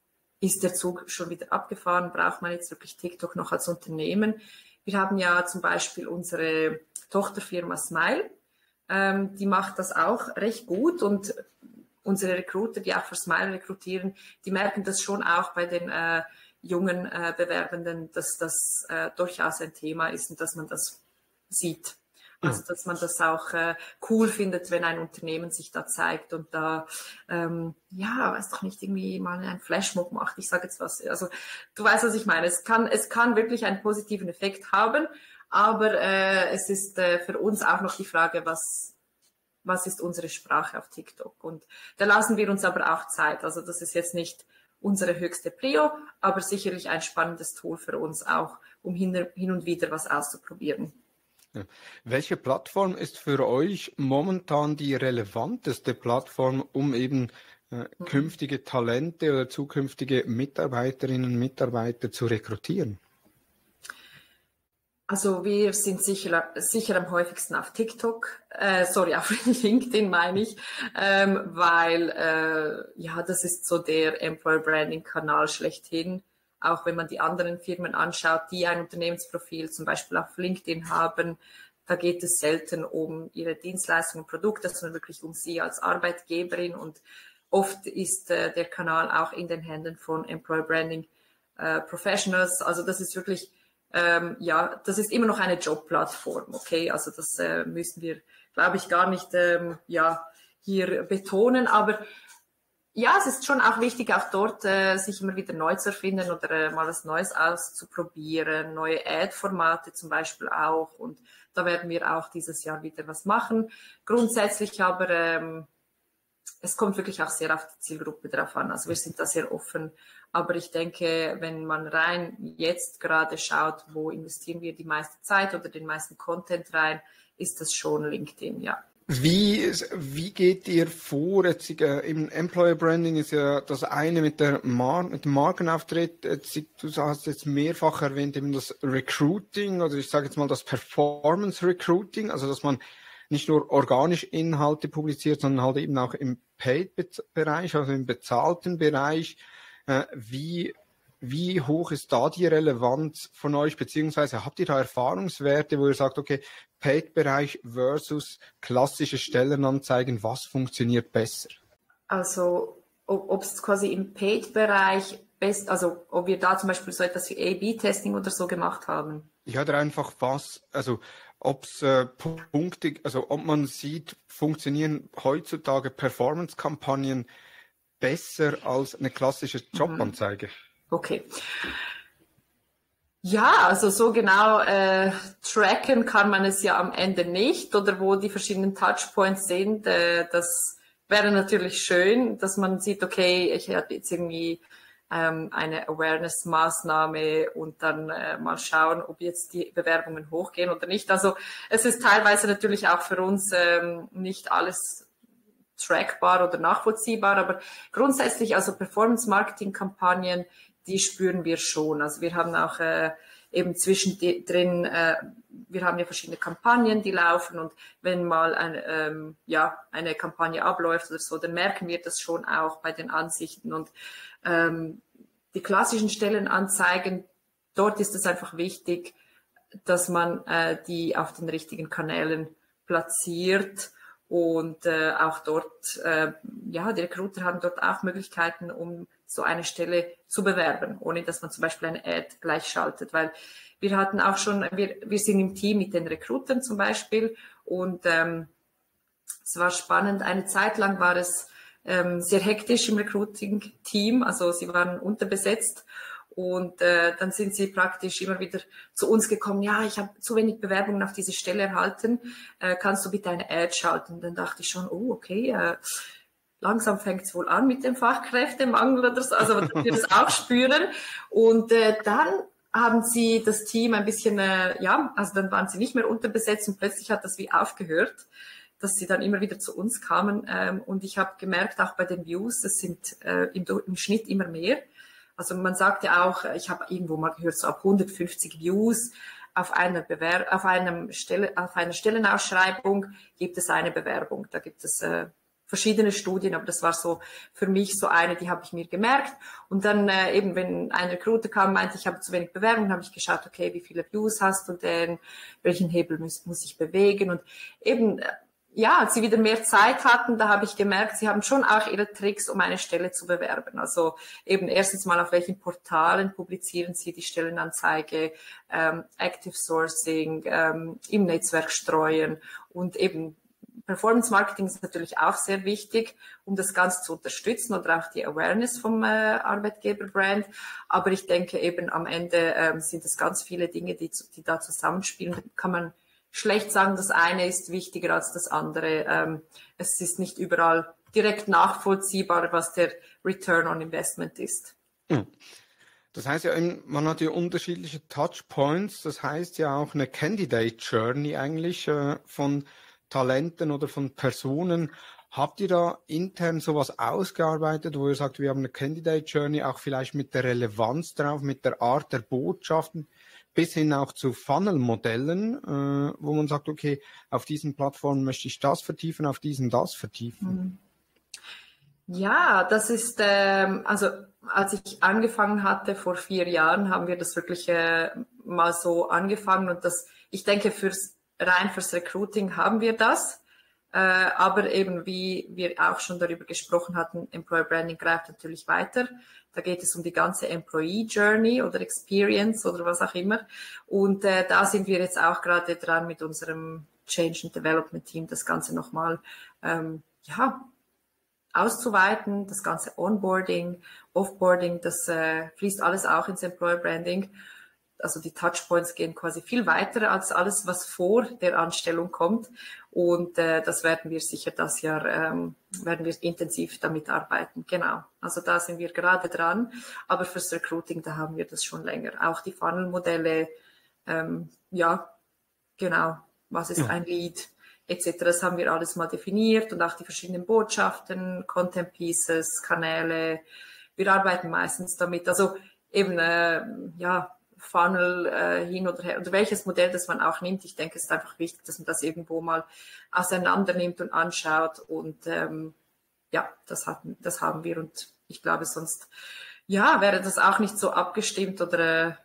ist der Zug schon wieder abgefahren, braucht man jetzt wirklich TikTok noch als Unternehmen? Wir haben ja zum Beispiel unsere Tochterfirma Smile, ähm, die macht das auch recht gut und unsere Recruiter, die auch für Smile rekrutieren, die merken das schon auch bei den äh, jungen äh, Bewerbenden, dass das äh, durchaus ein Thema ist und dass man das sieht. Also, dass man das auch äh, cool findet, wenn ein Unternehmen sich da zeigt und da, ähm, ja, weiß doch nicht, irgendwie mal einen Flashmob macht. Ich sage jetzt was, also du weißt, was ich meine. Es kann, es kann wirklich einen positiven Effekt haben, aber äh, es ist äh, für uns auch noch die Frage, was, was ist unsere Sprache auf TikTok? Und da lassen wir uns aber auch Zeit. Also das ist jetzt nicht unsere höchste Prio, aber sicherlich ein spannendes Tool für uns auch, um hin, hin und wieder was auszuprobieren. Ja. Welche Plattform ist für euch momentan die relevanteste Plattform, um eben äh, mhm. künftige Talente oder zukünftige Mitarbeiterinnen und Mitarbeiter zu rekrutieren? Also wir sind sicher, sicher am häufigsten auf TikTok, äh, sorry, auf LinkedIn meine ich, ähm, weil äh, ja, das ist so der Employer Branding Kanal schlechthin. Auch wenn man die anderen Firmen anschaut, die ein Unternehmensprofil zum Beispiel auf LinkedIn haben, da geht es selten um ihre Dienstleistungen und Produkte, sondern wirklich um sie als Arbeitgeberin. Und oft ist äh, der Kanal auch in den Händen von Employer Branding äh, Professionals. Also das ist wirklich, ähm, ja, das ist immer noch eine Jobplattform, okay? Also das äh, müssen wir, glaube ich, gar nicht ähm, ja, hier betonen, aber ja, es ist schon auch wichtig, auch dort äh, sich immer wieder neu zu erfinden oder äh, mal was Neues auszuprobieren, neue Ad-Formate zum Beispiel auch. Und da werden wir auch dieses Jahr wieder was machen. Grundsätzlich aber, ähm, es kommt wirklich auch sehr auf die Zielgruppe drauf an. Also wir sind da sehr offen. Aber ich denke, wenn man rein jetzt gerade schaut, wo investieren wir die meiste Zeit oder den meisten Content rein, ist das schon LinkedIn, ja. Wie, wie geht ihr vor? Jetzt, äh, im Employer Branding ist ja das eine mit, der Mar mit dem Markenauftritt. Jetzt, du hast jetzt mehrfach erwähnt, eben das Recruiting oder ich sage jetzt mal das Performance Recruiting, also dass man nicht nur organisch Inhalte publiziert, sondern halt eben auch im Paid-Bereich, also im bezahlten Bereich. Äh, wie Wie hoch ist da die Relevanz von euch, beziehungsweise habt ihr da Erfahrungswerte, wo ihr sagt, okay, Paid-Bereich versus klassische Stellenanzeigen, was funktioniert besser? Also ob es quasi im Paid-Bereich best, also ob wir da zum Beispiel so etwas wie A B Testing oder so gemacht haben? Ja, oder einfach was, also ob es äh, Punkte, also ob man sieht, funktionieren heutzutage Performance-Kampagnen besser als eine klassische Jobanzeige? Mhm. Okay. Ja, also so genau äh, tracken kann man es ja am Ende nicht oder wo die verschiedenen Touchpoints sind. Äh, das wäre natürlich schön, dass man sieht, okay, ich habe jetzt irgendwie ähm, eine Awareness-Maßnahme und dann äh, mal schauen, ob jetzt die Bewerbungen hochgehen oder nicht. Also es ist teilweise natürlich auch für uns ähm, nicht alles trackbar oder nachvollziehbar, aber grundsätzlich also Performance-Marketing-Kampagnen, die spüren wir schon. Also wir haben auch äh, eben zwischendrin, äh, wir haben ja verschiedene Kampagnen, die laufen, und wenn mal ein, ähm, ja, eine Kampagne abläuft oder so, dann merken wir das schon auch bei den Ansichten. Und ähm, die klassischen Stellenanzeigen, dort ist es einfach wichtig, dass man äh, die auf den richtigen Kanälen platziert, und äh, auch dort, äh, ja, die Recruiter haben dort auch Möglichkeiten, um so eine Stelle zu bewerben, ohne dass man zum Beispiel eine Ad gleich schaltet, weil wir hatten auch schon, wir, wir sind im Team mit den Recruitern zum Beispiel, und ähm, es war spannend. Eine Zeit lang war es ähm, sehr hektisch im Recruiting-Team, also sie waren unterbesetzt. Und äh, dann sind sie praktisch immer wieder zu uns gekommen, ja, ich habe zu wenig Bewerbungen auf diese Stelle erhalten, äh, kannst du bitte eine Ad schalten? Und dann dachte ich schon, oh, okay, äh, langsam fängt es wohl an mit dem Fachkräftemangel oder so, also dass wir das auch spüren. Und äh, dann haben sie das Team ein bisschen, äh, ja, also dann waren sie nicht mehr unterbesetzt, und plötzlich hat das wie aufgehört, dass sie dann immer wieder zu uns kamen. Ähm, und ich habe gemerkt, auch bei den Views, das sind äh, im, im Schnitt immer mehr. Also man sagt ja auch, ich habe irgendwo mal gehört, so ab hundertfünfzig Views auf einer, Bewer auf einem Stelle, auf einer Stellenausschreibung gibt es eine Bewerbung. Da gibt es äh, verschiedene Studien, aber das war so für mich so eine, die habe ich mir gemerkt. Und dann äh, eben, wenn ein Recruiter kam, meinte, ich habe zu wenig Bewerbungen, habe ich geschaut, okay, wie viele Views hast du denn, welchen Hebel muss, muss ich bewegen, und eben, äh, ja, als sie wieder mehr Zeit hatten, da habe ich gemerkt, sie haben schon auch ihre Tricks, um eine Stelle zu bewerben. Also eben erstens mal, auf welchen Portalen publizieren sie die Stellenanzeige, ähm, Active Sourcing, ähm, im Netzwerk streuen, und eben Performance Marketing ist natürlich auch sehr wichtig, um das Ganze zu unterstützen oder auch die Awareness vom äh, Arbeitgeberbrand. Aber ich denke eben am Ende ähm, sind es ganz viele Dinge, die, die da zusammenspielen. Da kann man schlecht sagen, das eine ist wichtiger als das andere. Ähm, es ist nicht überall direkt nachvollziehbar, was der Return on Investment ist. Das heißt ja, man hat ja unterschiedliche Touchpoints. Das heißt ja auch eine Candidate Journey eigentlich äh, von Talenten oder von Personen. Habt ihr da intern sowas ausgearbeitet, wo ihr sagt, wir haben eine Candidate Journey auch vielleicht mit der Relevanz drauf, mit der Art der Botschaften, bis hin auch zu Funnel-Modellen, äh, wo man sagt, okay, auf diesen Plattformen möchte ich das vertiefen, auf diesen das vertiefen? Ja, das ist, ähm, also als ich angefangen hatte vor vier Jahren, haben wir das wirklich äh, mal so angefangen, und das, ich denke, fürs rein fürs Recruiting haben wir das, äh, aber eben wie wir auch schon darüber gesprochen hatten, Employer Branding greift natürlich weiter. Da geht es um die ganze Employee Journey oder Experience oder was auch immer. Und äh, da sind wir jetzt auch gerade dran mit unserem Change and Development Team, das Ganze nochmal ähm, ja, auszuweiten, das ganze Onboarding, Offboarding, das äh, fließt alles auch ins Employer Branding. Also die Touchpoints gehen quasi viel weiter als alles, was vor der Anstellung kommt. Und äh, das werden wir sicher das Jahr, ähm, werden wir intensiv damit arbeiten. Genau. Also da sind wir gerade dran. Aber fürs Recruiting, da haben wir das schon länger. Auch die Funnel-Modelle, ähm, ja, genau. Was ist ja. ein Lead, et cetera. Das haben wir alles mal definiert, und auch die verschiedenen Botschaften, Content Pieces, Kanäle. Wir arbeiten meistens damit. Also eben, äh, ja, Funnel äh, hin oder her, oder welches Modell das man auch nimmt. Ich denke, es ist einfach wichtig, dass man das irgendwo mal auseinander nimmt und anschaut, und ähm, ja, das, hat, das haben wir, und ich glaube, sonst ja, wäre das auch nicht so abgestimmt oder äh,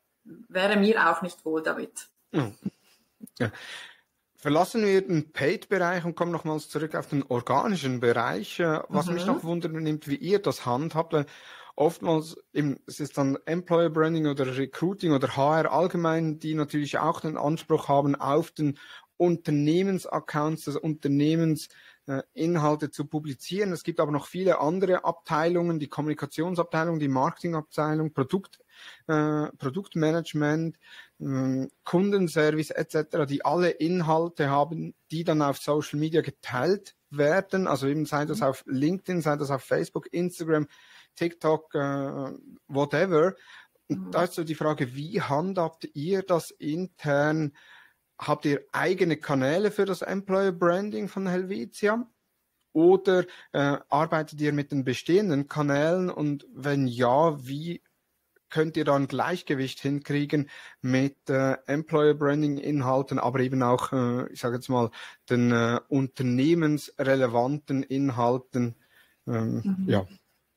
wäre mir auch nicht wohl damit. Ja. Ja. Verlassen wir den Paid-Bereich und kommen nochmals zurück auf den organischen Bereich. Was mhm. mich noch wundern nimmt, wie ihr das handhabt. Oftmals eben, es ist dann Employer Branding oder Recruiting oder H R allgemein, die natürlich auch den Anspruch haben, auf den Unternehmensaccounts des Unternehmens äh, Inhalte zu publizieren. Es gibt aber noch viele andere Abteilungen, die Kommunikationsabteilung, die Marketingabteilung, Produkt, äh, Produktmanagement, äh, Kundenservice et cetera, die alle Inhalte haben, die dann auf Social Media geteilt werden. Also eben sei das auf LinkedIn, sei das auf Facebook, Instagram, TikTok, äh, whatever. Und mhm. da ist so die Frage, wie handhabt ihr das intern? Habt ihr eigene Kanäle für das Employer Branding von Helvetia? Oder äh, arbeitet ihr mit den bestehenden Kanälen? Und wenn ja, wie könnt ihr da ein Gleichgewicht hinkriegen mit äh, Employer Branding Inhalten, aber eben auch, äh, ich sage jetzt mal, den äh, unternehmensrelevanten Inhalten? Ähm, Mhm. ja.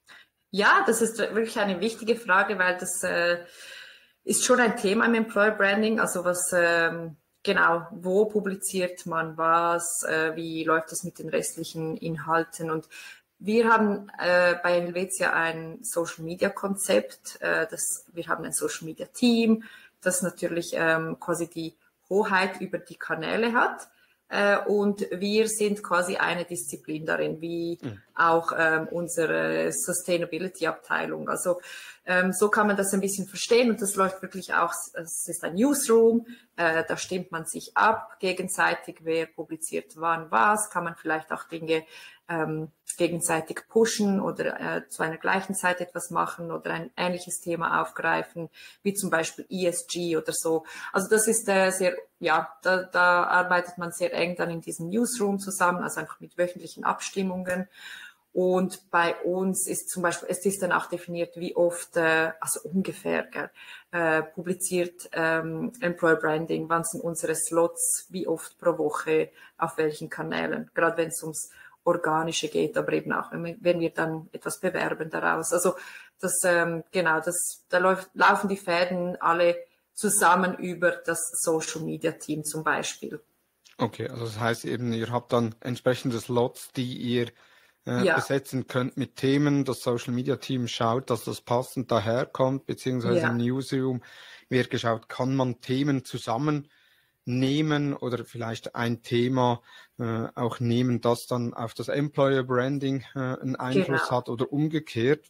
Ja, das ist wirklich eine wichtige Frage, weil das äh, ist schon ein Thema im Employer Branding. Also was ähm, genau, wo publiziert man was, äh, wie läuft es mit den restlichen Inhalten? Und wir haben äh, bei Helvetia ein Social Media Konzept. Äh, das, wir haben ein Social Media Team, das natürlich ähm, quasi die Hoheit über die Kanäle hat. Äh, und wir sind quasi eine Disziplin darin, wie mhm. auch ähm, unsere Sustainability-Abteilung. Also ähm, so kann man das ein bisschen verstehen und das läuft wirklich auch, es ist ein Newsroom, äh, da stimmt man sich ab gegenseitig, wer publiziert wann was, kann man vielleicht auch Dinge ähm, gegenseitig pushen oder äh, zu einer gleichen Zeit etwas machen oder ein ähnliches Thema aufgreifen, wie zum Beispiel E S G oder so. Also das ist äh, sehr, ja, da, da arbeitet man sehr eng dann in diesem Newsroom zusammen, also einfach mit wöchentlichen Abstimmungen. Und bei uns ist zum Beispiel, es ist dann auch definiert, wie oft, äh, also ungefähr, gell, äh, publiziert ähm, Employer Branding, wann sind unsere Slots, wie oft pro Woche, auf welchen Kanälen, gerade wenn es ums Organische geht, aber eben auch, wenn wir, wenn wir dann etwas bewerben daraus. Also das, ähm, genau, das, da läuft, laufen die Fäden alle zusammen über das Social Media Team zum Beispiel. Okay, also das heißt eben, ihr habt dann entsprechende Slots, die ihr äh, ja. besetzen könnt mit Themen. Das Social Media Team schaut, dass das passend daherkommt, beziehungsweise ja. im Newsroom wird geschaut, kann man Themen zusammen nehmen oder vielleicht ein Thema äh, auch nehmen, das dann auf das Employer Branding äh, einen Einfluss genau. hat oder umgekehrt.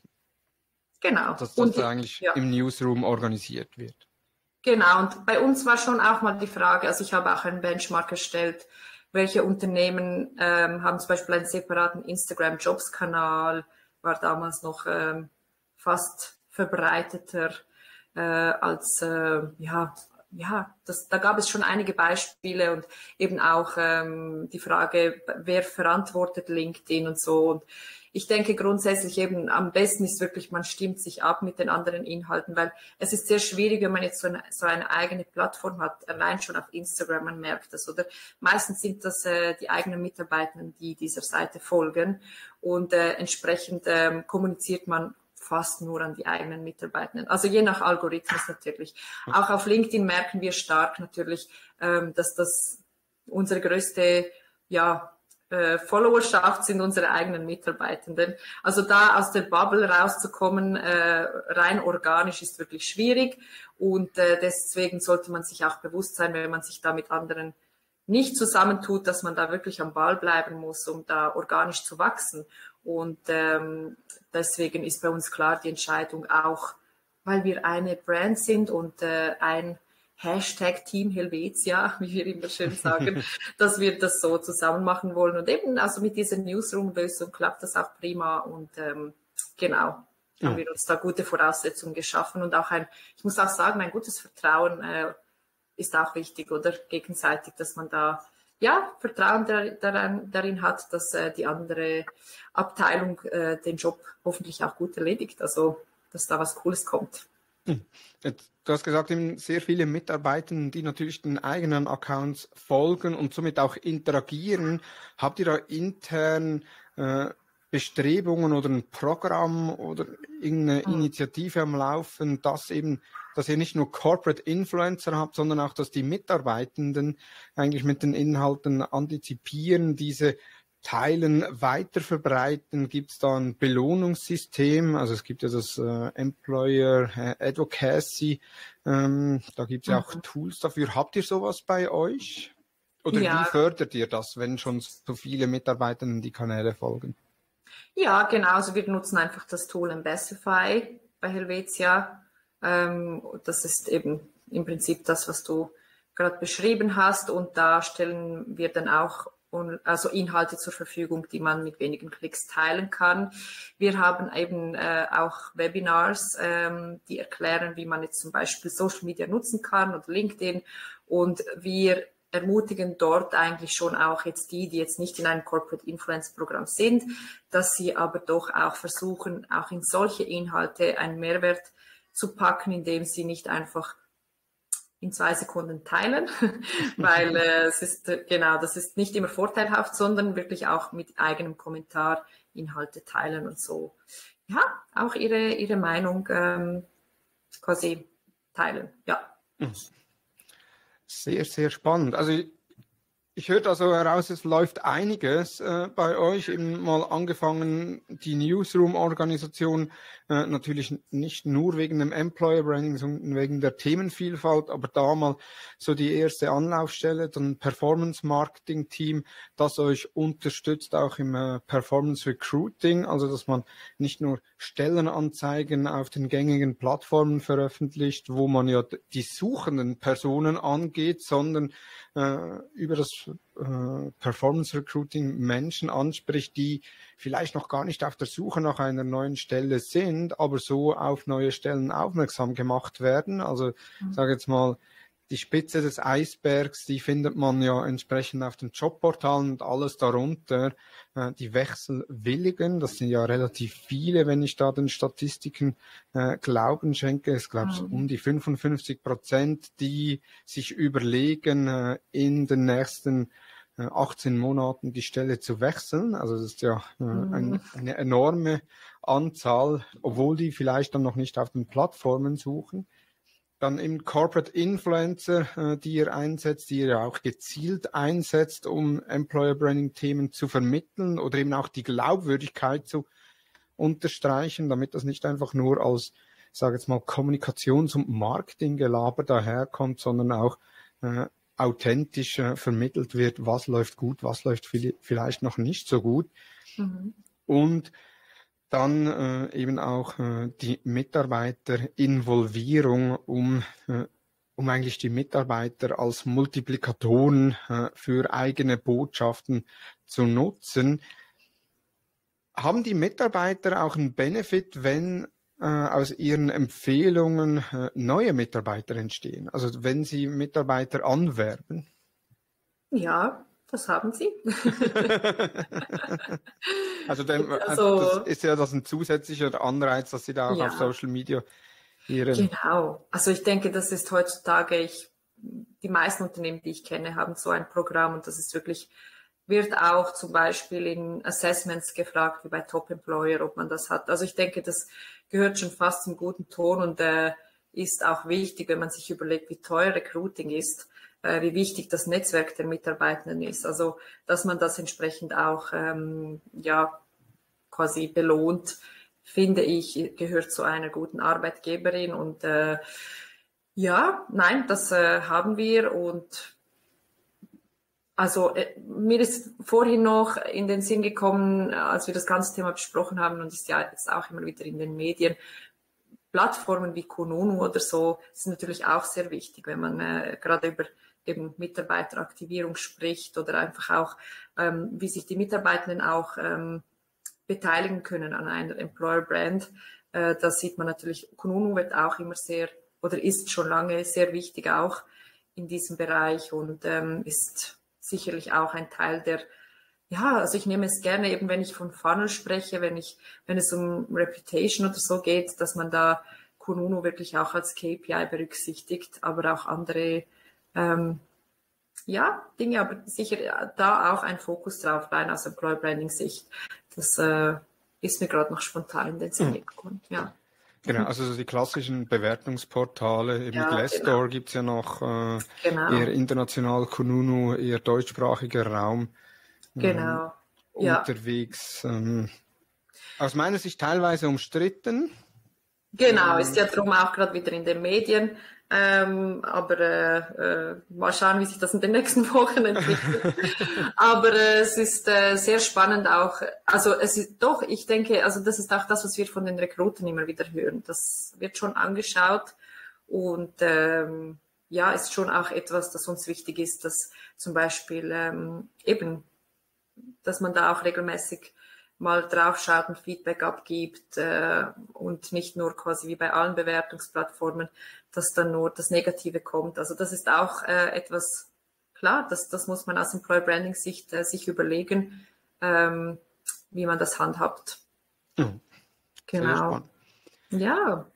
Genau. Dass das und, eigentlich ja. im Newsroom organisiert wird. Genau. Und bei uns war schon auch mal die Frage, also ich habe auch einen Benchmark erstellt, welche Unternehmen ähm, haben zum Beispiel einen separaten Instagram-Jobs-Kanal, war damals noch ähm, fast verbreiteter äh, als, äh, ja, ja, das, da gab es schon einige Beispiele und eben auch ähm, die Frage, wer verantwortet LinkedIn und so. Und ich denke grundsätzlich eben am besten ist wirklich, man stimmt sich ab mit den anderen Inhalten, weil es ist sehr schwierig, wenn man jetzt so eine, so eine eigene Plattform hat, allein schon auf Instagram, man merkt das, oder meistens sind das äh, die eigenen Mitarbeitenden, die dieser Seite folgen und äh, entsprechend ähm, kommuniziert man fast nur an die eigenen Mitarbeitenden. Also je nach Algorithmus natürlich. Auch auf LinkedIn merken wir stark natürlich, ähm, dass das unsere größte, ja, äh, Followerschaft sind unsere eigenen Mitarbeitenden. Also da aus der Bubble rauszukommen, äh, rein organisch ist wirklich schwierig und äh, deswegen sollte man sich auch bewusst sein, wenn man sich da mit anderen nicht zusammentut, dass man da wirklich am Ball bleiben muss, um da organisch zu wachsen. Und ähm, deswegen ist bei uns klar die Entscheidung auch, weil wir eine Brand sind und äh, ein Hashtag Team Helvetia, wie wir immer schön sagen, dass wir das so zusammen machen wollen. Und eben also mit dieser Newsroom-Lösung klappt das auch prima und ähm, genau, ja. haben wir uns da gute Voraussetzungen geschaffen und auch ein, ich muss auch sagen, ein gutes Vertrauen äh, ist auch wichtig, oder gegenseitig, dass man da ja Vertrauen der, daran, darin hat, dass äh, die andere Abteilung äh, den Job hoffentlich auch gut erledigt, also dass da was Cooles kommt. Jetzt, du hast gesagt, eben sehr viele Mitarbeiter, die natürlich den eigenen Accounts folgen und somit auch interagieren. Habt ihr da intern äh, Bestrebungen oder ein Programm oder irgendeine hm. Initiative am Laufen, dass eben, dass ihr nicht nur Corporate Influencer habt, sondern auch, dass die Mitarbeitenden eigentlich mit den Inhalten antizipieren, diese teilen, weiterverbreiten? Gibt es da ein Belohnungssystem? Also es gibt ja das äh, Employer äh, Advocacy, ähm, da gibt es ja auch mhm. Tools dafür. Habt ihr sowas bei euch? Oder ja. wie fördert ihr das, wenn schon so viele Mitarbeiter die Kanäle folgen? Ja, genau. Also wir nutzen einfach das Tool Ambessify bei Helvetia. Ähm, das ist eben im Prinzip das, was du gerade beschrieben hast. Und da stellen wir dann auch also Inhalte zur Verfügung, die man mit wenigen Klicks teilen kann. Wir haben eben äh, auch Webinars, ähm, die erklären, wie man jetzt zum Beispiel Social Media nutzen kann oder LinkedIn. Und wir ermutigen dort eigentlich schon auch jetzt die, die jetzt nicht in einem Corporate Influence Programm sind, dass sie aber doch auch versuchen, auch in solche Inhalte einen Mehrwert zu packen, indem sie nicht einfach in zwei Sekunden teilen, weil äh, es ist, äh, genau, das ist nicht immer vorteilhaft, sondern wirklich auch mit eigenem Kommentar Inhalte teilen und so. Ja, auch ihre, ihre Meinung ähm, quasi teilen, ja. Sehr, sehr spannend. Also ich höre da so heraus, es läuft einiges äh, bei euch, eben mal angefangen die Newsroom-Organisation, äh, natürlich nicht nur wegen dem Employer Branding, sondern wegen der Themenvielfalt, aber da mal so die erste Anlaufstelle, dann Performance-Marketing-Team, das euch unterstützt auch im äh, Performance-Recruiting, also dass man nicht nur Stellenanzeigen auf den gängigen Plattformen veröffentlicht, wo man ja die suchenden Personen angeht, sondern äh, über das äh, Performance Recruiting Menschen anspricht, die vielleicht noch gar nicht auf der Suche nach einer neuen Stelle sind, aber so auf neue Stellen aufmerksam gemacht werden. Also ich sage jetzt mal, die Spitze des Eisbergs, die findet man ja entsprechend auf den Jobportalen und alles darunter. Äh, die Wechselwilligen, das sind ja relativ viele, wenn ich da den Statistiken äh, Glauben schenke. Es glaube ich um die fünfundfünfzig Prozent, die sich überlegen, äh, in den nächsten äh, achtzehn Monaten die Stelle zu wechseln. Also das ist ja äh, ein, eine enorme Anzahl, obwohl die vielleicht dann noch nicht auf den Plattformen suchen. Dann eben Corporate Influencer, äh, die ihr einsetzt, die ihr auch gezielt einsetzt, um Employer Branding Themen zu vermitteln oder eben auch die Glaubwürdigkeit zu unterstreichen, damit das nicht einfach nur als, ich sage jetzt mal, Kommunikations- und Marketinggelaber daherkommt, sondern auch äh, authentisch äh, vermittelt wird, was läuft gut, was läuft vielleicht noch nicht so gut. Mhm. Und dann äh, eben auch äh, die Mitarbeiterinvolvierung, um, äh, um eigentlich die Mitarbeiter als Multiplikatoren äh, für eigene Botschaften zu nutzen. Haben die Mitarbeiter auch einen Benefit, wenn äh, aus ihren Empfehlungen äh, neue Mitarbeiter entstehen? Also wenn sie Mitarbeiter anwerben? Ja. Das haben sie. also, dem, also das ist ja das ein zusätzlicher Anreiz, dass sie da auch ja. auf Social Media ihren... Genau. Also ich denke, das ist heutzutage, ich, die meisten Unternehmen, die ich kenne, haben so ein Programm und das ist wirklich, wird auch zum Beispiel in Assessments gefragt, wie bei Top Employer, ob man das hat. Also ich denke, das gehört schon fast zum guten Ton und äh, ist auch wichtig, wenn man sich überlegt, wie teuer Recruiting ist, wie wichtig das Netzwerk der Mitarbeitenden ist. Also, dass man das entsprechend auch ähm, ja quasi belohnt, finde ich, gehört zu einer guten Arbeitgeberin. Und äh, ja, nein, das äh, haben wir. Und also äh, mir ist vorhin noch in den Sinn gekommen, als wir das ganze Thema besprochen haben, und ist ja jetzt auch immer wieder in den Medien, Plattformen wie Kununu oder so sind natürlich auch sehr wichtig, wenn man äh, gerade über eben Mitarbeiteraktivierung spricht oder einfach auch, ähm, wie sich die Mitarbeitenden auch ähm, beteiligen können an einer Employer Brand. Äh, da sieht man natürlich, Kununu wird auch immer sehr oder ist schon lange sehr wichtig auch in diesem Bereich und ähm, ist sicherlich auch ein Teil der, ja, also ich nehme es gerne eben, wenn ich von Funnel spreche, wenn ich, wenn es um Reputation oder so geht, dass man da Kununu wirklich auch als K P I berücksichtigt, aber auch andere Ähm, ja, Dinge, aber sicher da auch ein Fokus drauf, rein aus Employer Branding Sicht. Das äh, ist mir gerade noch spontan in den Sinn gekommen. Ja. Genau, also so die klassischen Bewertungsportale, eben ja, Glassdoor genau. Gibt's ja noch, äh, genau. eher international, Kununu, eher deutschsprachiger Raum genau. ähm, ja. unterwegs. Ähm, aus meiner Sicht teilweise umstritten. Genau, ist ja darum auch gerade wieder in den Medien. Ähm, aber äh, äh, mal schauen, wie sich das in den nächsten Wochen entwickelt. aber äh, es ist äh, sehr spannend auch. Also es ist doch, ich denke, also das ist auch das, was wir von den Rekrutern immer wieder hören. Das wird schon angeschaut und ähm, ja, ist schon auch etwas, das uns wichtig ist, dass zum Beispiel ähm, eben, dass man da auch regelmäßig mal draufschaut und Feedback abgibt äh, und nicht nur quasi wie bei allen Bewertungsplattformen, dass dann nur das Negative kommt. Also das ist auch äh, etwas, klar, das, das muss man aus Employer Branding Sicht äh, sich überlegen, ähm, wie man das handhabt. Mhm. Genau. Ja.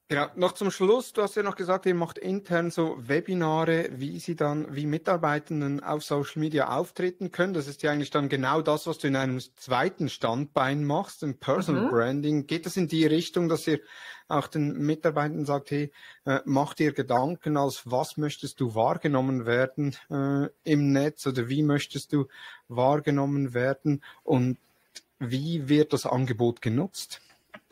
Genau, noch zum Schluss, du hast ja noch gesagt, ihr macht intern so Webinare, wie sie dann, wie Mitarbeitenden auf Social Media auftreten können. Das ist ja eigentlich dann genau das, was du in einem zweiten Standbein machst, im Personal Mhm. Branding. Geht das in die Richtung, dass ihr auch den Mitarbeitern sagt, hey, äh, mach dir Gedanken, als was möchtest du wahrgenommen werden äh, im Netz oder wie möchtest du wahrgenommen werden und wie wird das Angebot genutzt?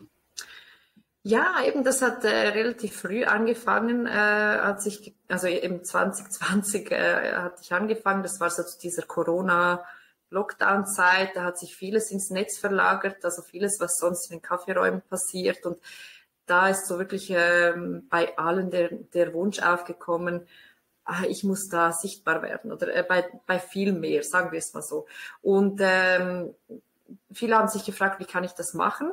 Ja, eben, das hat äh, relativ früh angefangen, äh, als ich, also im zwanzig zwanzig äh, hatte ich angefangen, das war so zu dieser Corona-Lockdown-Zeit, da hat sich vieles ins Netz verlagert, also vieles, was sonst in den Kaffeeräumen passiert, und da ist so wirklich ähm, bei allen der, der Wunsch aufgekommen, ah, ich muss da sichtbar werden, oder äh, bei, bei viel mehr, sagen wir es mal so. Und ähm, viele haben sich gefragt, wie kann ich das machen?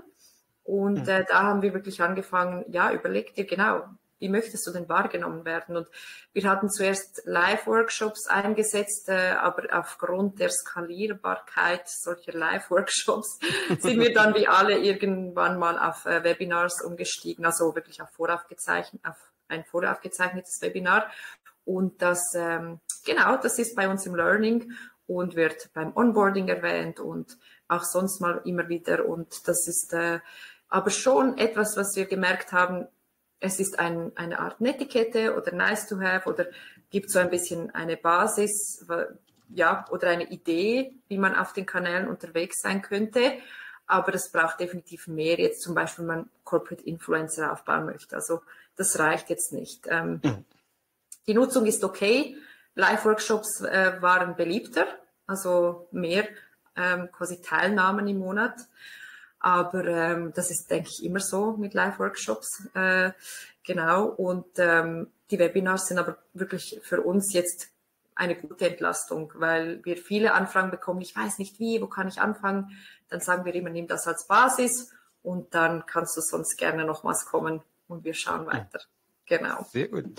Und äh, da haben wir wirklich angefangen, ja, überleg dir genau, wie möchtest du denn wahrgenommen werden? Und wir hatten zuerst Live-Workshops eingesetzt, äh, aber aufgrund der Skalierbarkeit solcher Live-Workshops sind wir dann wie alle irgendwann mal auf äh, Webinars umgestiegen, also wirklich auf voraufgezeichnet, auf ein voraufgezeichnetes Webinar. Und das, ähm, genau, das ist bei uns im Learning und wird beim Onboarding erwähnt und auch sonst mal immer wieder. Und das ist äh, aber schon etwas, was wir gemerkt haben, es ist ein, eine Art Netiquette oder nice to have oder gibt so ein bisschen eine Basis, ja, oder eine Idee, wie man auf den Kanälen unterwegs sein könnte. Aber das braucht definitiv mehr, jetzt zum Beispiel, wenn man Corporate Influencer aufbauen möchte. Also das reicht jetzt nicht. Ähm, mhm. Die Nutzung ist okay. Live-Workshops äh, waren beliebter, also mehr ähm, quasi Teilnahmen im Monat. Aber ähm, das ist, denke ich, immer so mit Live-Workshops. Äh, genau. Und ähm, die Webinars sind aber wirklich für uns jetzt eine gute Entlastung, weil wir viele Anfragen bekommen. Ich weiß nicht wie, wo kann ich anfangen? Dann sagen wir immer, nimm das als Basis und dann kannst du sonst gerne nochmals kommen und wir schauen weiter. Genau. Sehr gut.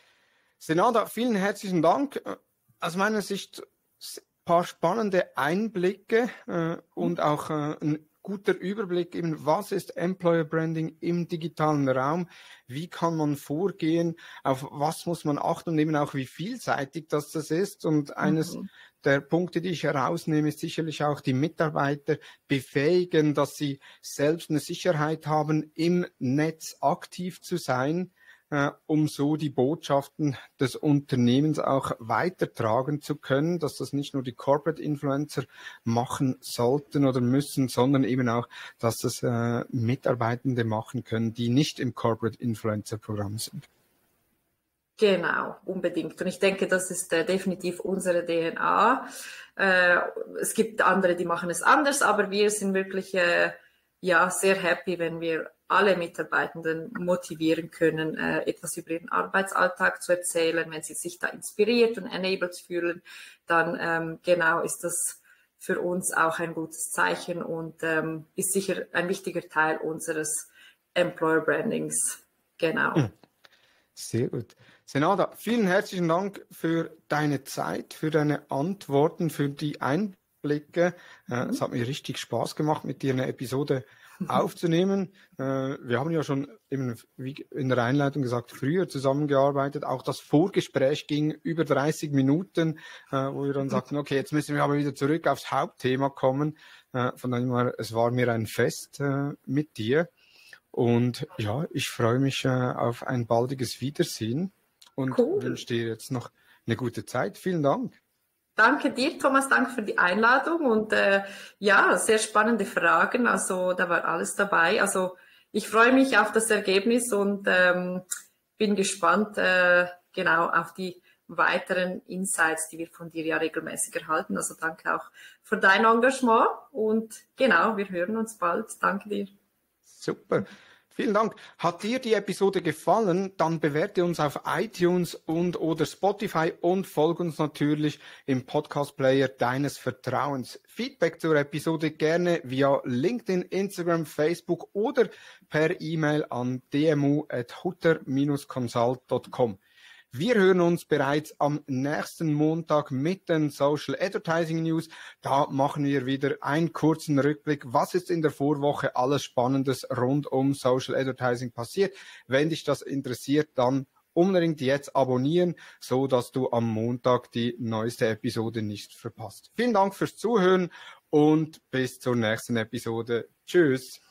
Senada, vielen herzlichen Dank. Aus meiner Sicht ein paar spannende Einblicke äh, und auch äh, ein guter Überblick, eben was ist Employer Branding im digitalen Raum, wie kann man vorgehen, auf was muss man achten und eben auch wie vielseitig das, das ist. Und eines mhm. der Punkte, die ich herausnehme, ist sicherlich auch die Mitarbeiter befähigen, dass sie selbst eine Sicherheit haben, im Netz aktiv zu sein, um so die Botschaften des Unternehmens auch weitertragen zu können, dass das nicht nur die Corporate Influencer machen sollten oder müssen, sondern eben auch, dass das äh, Mitarbeitende machen können, die nicht im Corporate Influencer Programm sind. Genau, unbedingt. Und ich denke, das ist äh, definitiv unsere D N A. Äh, es gibt andere, die machen es anders, aber wir sind wirklich äh, ja sehr happy, wenn wir alle Mitarbeitenden motivieren können, äh, etwas über ihren Arbeitsalltag zu erzählen. Wenn sie sich da inspiriert und enabled fühlen, dann ähm, genau ist das für uns auch ein gutes Zeichen und ähm, ist sicher ein wichtiger Teil unseres Employer Brandings. Genau. Sehr gut. Senada, vielen herzlichen Dank für deine Zeit, für deine Antworten, für die Einblicke. Mhm. Es hat mir richtig Spaß gemacht, mit dir eine Episode aufzunehmen. Wir haben ja schon eben, wie in der Einleitung gesagt, früher zusammengearbeitet. Auch das Vorgespräch ging über dreißig Minuten, wo wir dann sagten, okay, jetzt müssen wir aber wieder zurück aufs Hauptthema kommen. Von daher, es war mir ein Fest mit dir. Und ja, ich freue mich auf ein baldiges Wiedersehen und cool. wünsche dir jetzt noch eine gute Zeit. Vielen Dank. Danke dir, Thomas, danke für die Einladung und äh, ja, sehr spannende Fragen, also da war alles dabei. Also ich freue mich auf das Ergebnis und ähm, bin gespannt äh, genau auf die weiteren Insights, die wir von dir ja regelmäßig erhalten. Also danke auch für dein Engagement und genau, wir hören uns bald. Danke dir. Super. Vielen Dank. Hat dir die Episode gefallen, dann bewerte uns auf iTunes und oder Spotify und folge uns natürlich im Podcast-Player deines Vertrauens. Feedback zur Episode gerne via LinkedIn, Instagram, Facebook oder per E-Mail an d m u at hutter dash consult dot com. Wir hören uns bereits am nächsten Montag mit den Social Advertising News. Da machen wir wieder einen kurzen Rückblick. Was ist in der Vorwoche alles Spannendes rund um Social Advertising passiert? Wenn dich das interessiert, dann unbedingt jetzt abonnieren, so dass du am Montag die neueste Episode nicht verpasst. Vielen Dank fürs Zuhören und bis zur nächsten Episode. Tschüss.